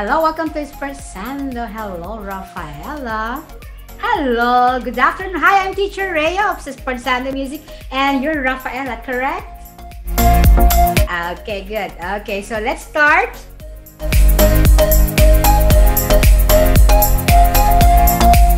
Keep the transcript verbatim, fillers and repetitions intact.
Hello, welcome to Espresso. Hello, Rafaela. Hello, good afternoon. Hi, I'm Teacher Rhea of Espresso Music, and you're Rafaela, correct? Okay, good. Okay, so let's start.